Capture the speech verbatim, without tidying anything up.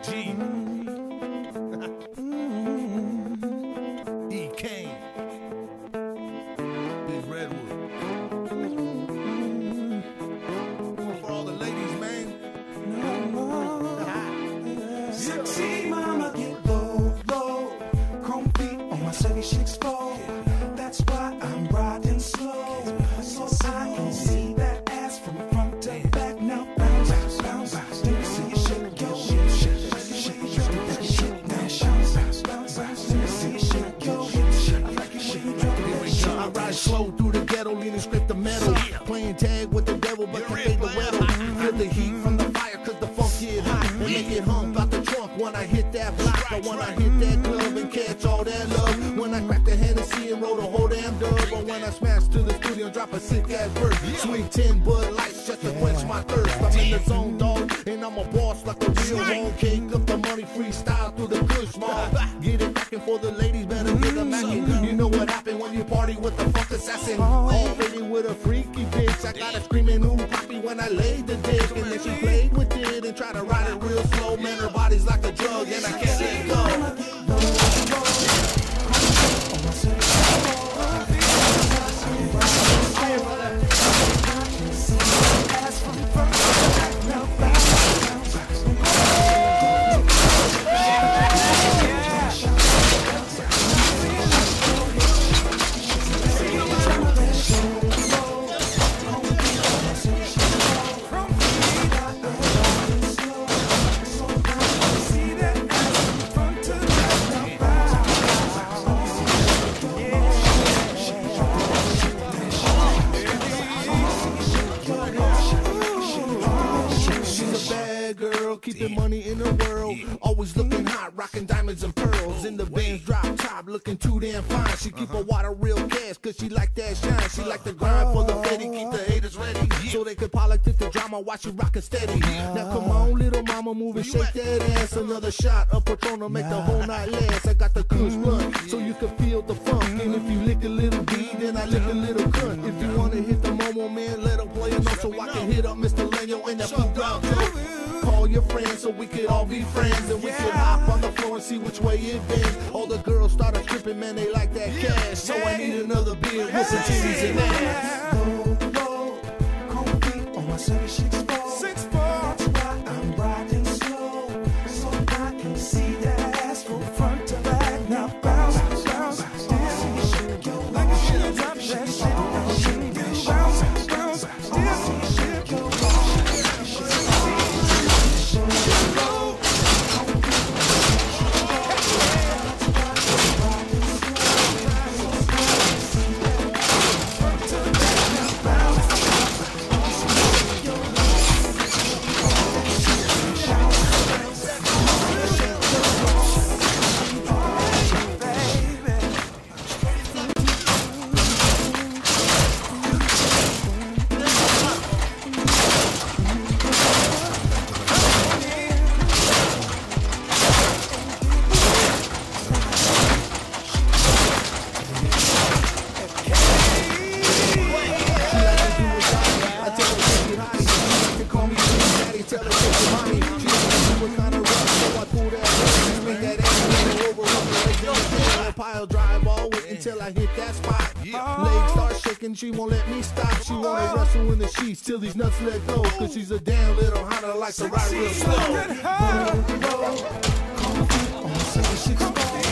G. E. Kane. Big Redwood. For all the ladies, man. Sexy mama, get low, low. Chrome feet on my seventy-six fold. That's why I'm riding slow, so I can see that ass from front to back. Now bounce, bounce, bounce. Do you see it shake, yo? Shake, shake, shake, shake. Now bounce, bounce, bounce. Do you see it shake, yo? I like it when you drop it. I ride slow through the ghetto, leaning straight to metal. Playing tag with the devil, but can't fade the weather. Feel the heat from the fire, cause the funk get hot. And make it hump out the trunk when I hit that block. Or when I hit that club and catch all that love. When I crack the Hennessy and roll the whole damn dub. Or when I smash to the studio and drop a sick ass verse. Sweet ten Bud Lights just to quench my thirst. I'm in the zone, dog, and I'm a boss like a real one. Cake up the money, freestyle through the Kush Mall. Get it crackin' for the ladies, better get them mackin'. You know what happened when you party with the funk assassin. All faded with a freaky bitch. I got her screaming ooh poppy when I laid the dick. And then she played with it and tried to ride it real slow. Man, her body's like a drug and I can't let go. Keeping money in the world, always looking hot, rocking diamonds and pearls. In the Benz drop top, looking too damn fine. She keep a water real cash, cause she like that shine. She like the grind for the Fetty, keep the haters ready, so they can politic the drama while she rockin' steady. Now come on, little mama, move and shake that ass. Another shot of Patron to make the whole night last. I got the Kush blunt, so you can feel the funk. And if you lick a little B, then I lick a little cunt. If you wanna hit the Momo, man, let her play it on, so I can hit up Mister Leño in that food ground. Call your friends so we could all be friends, and we could hop on the floor and see which way it bends. All the girls started tripping, man, they like that cash. So I need another beer with some titties and ass. Low, low, chrome feet on my seventy-six fold. That's why I'm riding slow, so I can see that ass from front to back. Now bounce, bounce, bounce. Do you see it shake, yo? Like a shit, drop that shit. Bounce, bounce, bounce. Do you see it shake, yo? Drive all way until I hit that spot. Yeah. Legs start shaking, she won't let me stop. She wanna wrestle in the sheets till these nuts let go. Cause she's a damn little hunter, like to ride real slow.